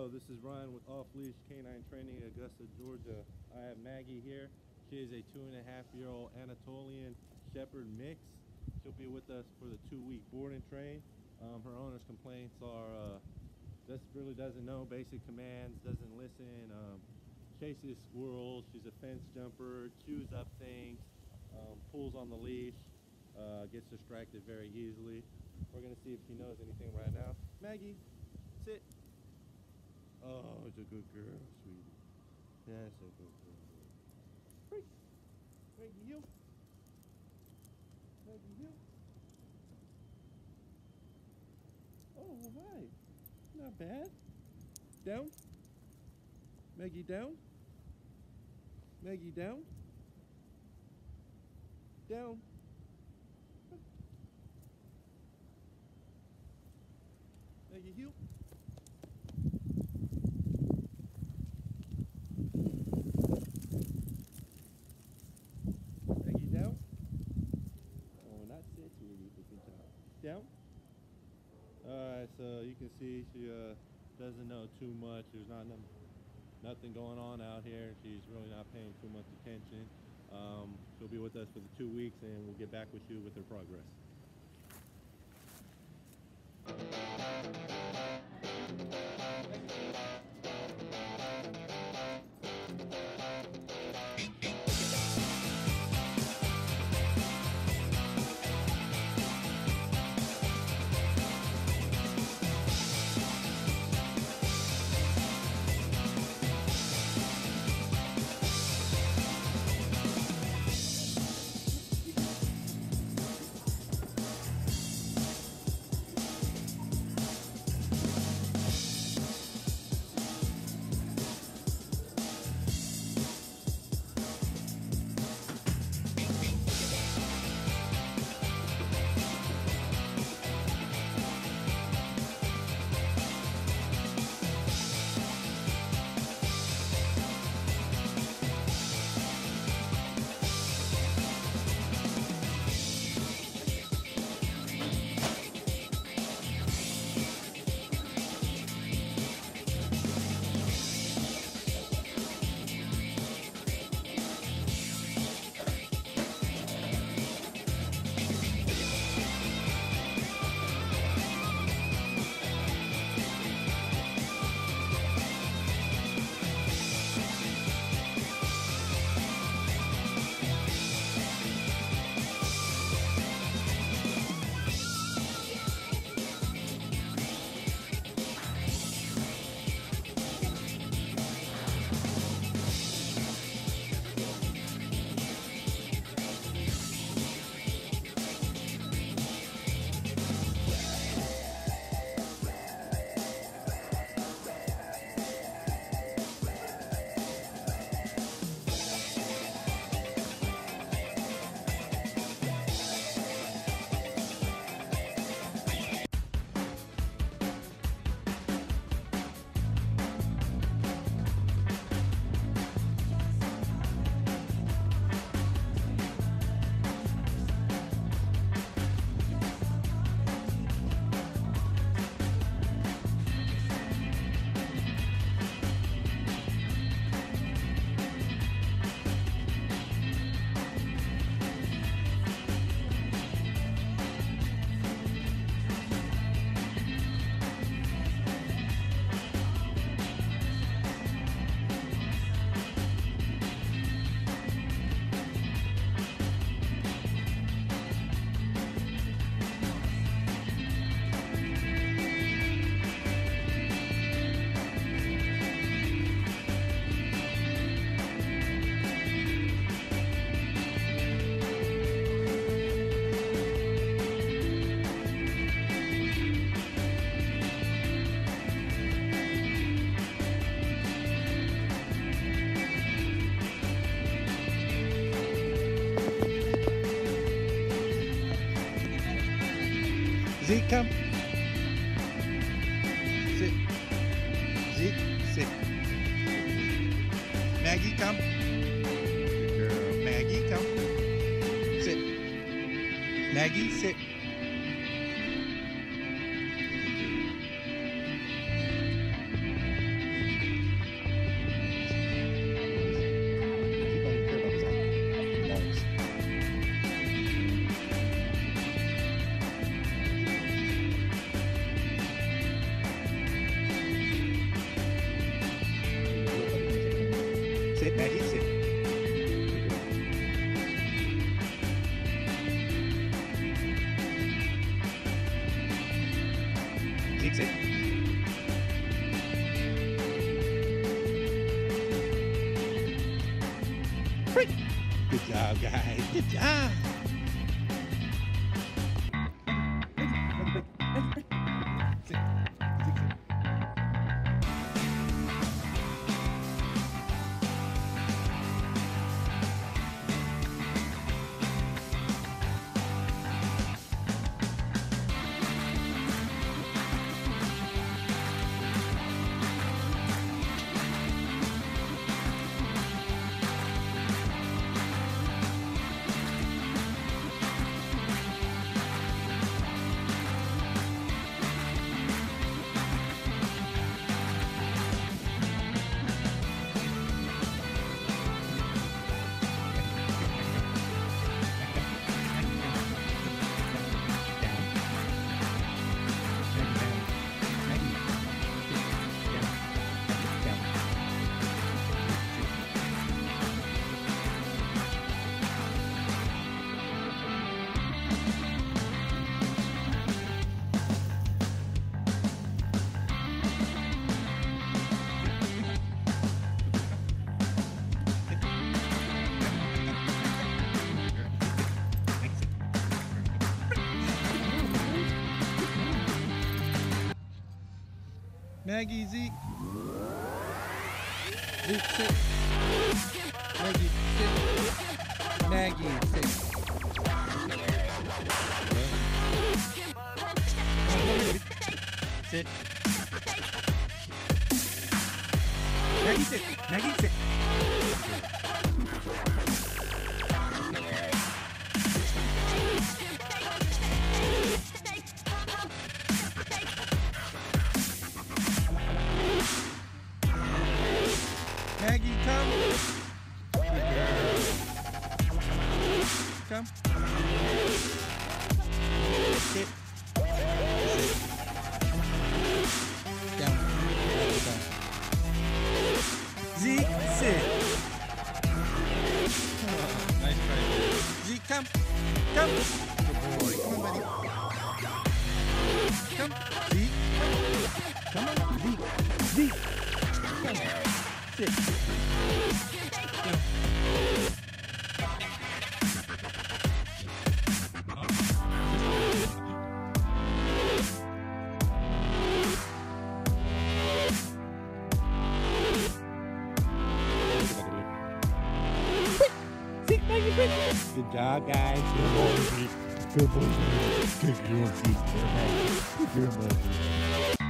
Hello, this is Ryan with Leash K9 Training, Augusta, Georgia. I have Maggie here. She is a 2.5-year-old Anatolian Shepherd mix. She'll be with us for the 2-week board and train. Her owner's complaints are just really doesn't know basic commands, doesn't listen, chases squirrels. She's a fence jumper, chews up things, pulls on the leash, gets distracted very easily. We're gonna see if she knows anything right now. Maggie, sit. Oh, it's a good girl, sweetie. That's a good girl. Freak. Maggie, heel. Maggie, heel. Oh, hi. Not bad. Down. Maggie, down. Maggie, down. Down. Maggie, heel. Maggie, down. Oh, not sit, sweetie, but good job. Down. Alright, so you can see she doesn't know too much. There's nothing going on out here. She's really not paying too much attention. She'll be with us for the 2 weeks, and we'll get back with you with her progress. Zeke, come. Sit. Zeke, sit. Maggie, come. Good girl. Maggie, come. Sit. Maggie, sit. sit, Maggie, sit. Zeke, sit. Freak. Good job, guys. Good job. Sit. Zeke, sit. Maggie, Zeke. Zeke, sit. Maggie, sit. Maggie, sit. Sit. Maggie, sit. Maggie, sit. Maggie, come. Come. Sit. Down. Down. Zeke, sit. Nice try. Zeke, come. Come. Good boy. Come on, buddy. Come. Zeke. Come on. Zeke. Zeke. Come. Sit. Come. Good job, guys. Good boy. Good boy. Good boy. Good boy.